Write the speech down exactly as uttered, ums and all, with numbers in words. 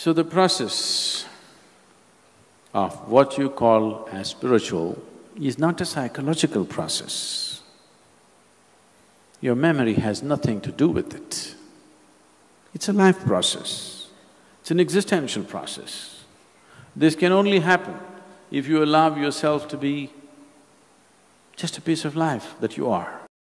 So the process of what you call as spiritual is not a psychological process. Your memory has nothing to do with it. It's a life process, it's an existential process. This can only happen if you allow yourself to be just a piece of life that you are.